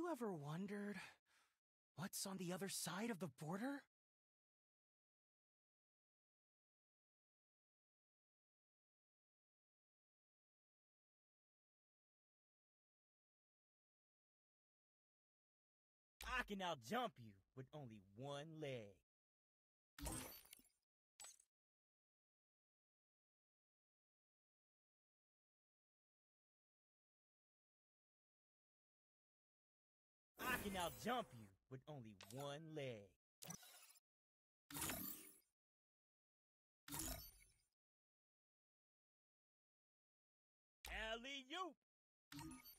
you ever wondered what's on the other side of the border? I can outjump you with only one leg. I can outjump you with only one leg. Alley-oop!